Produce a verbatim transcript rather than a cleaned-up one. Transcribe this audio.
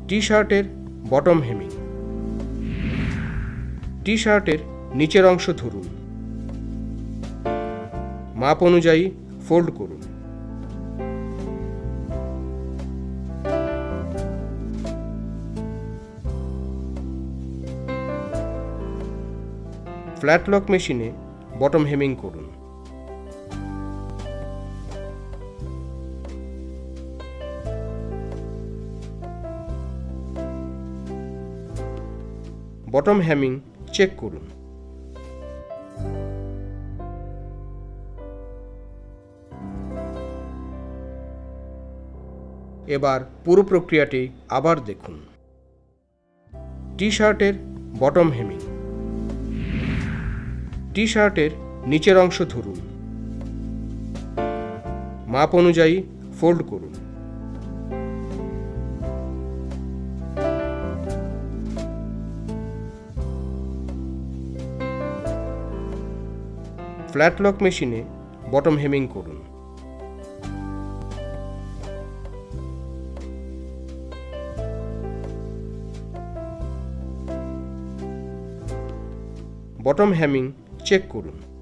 টি শার্টের bottom Hemming. টি শার্টের নিচের অংশ ধরুন, মাপ অনুযায়ী ফোল্ড করুন। ফ্ল্যাট লক মেশিনে বটম হেমিং করুন। বটম হেমিং চেক করুন। এবার পুরো প্রক্রিয়াটি আবার দেখুন। টি শার্টের বটম হেমিং। টি শার্টের নিচের অংশ ধরুন, মাপ অনুযায়ী ফোল্ড করুন। ফ্ল্যাট লক মেশিনে বটম হেমিং করুন। বটম হেমিং চেক করুন।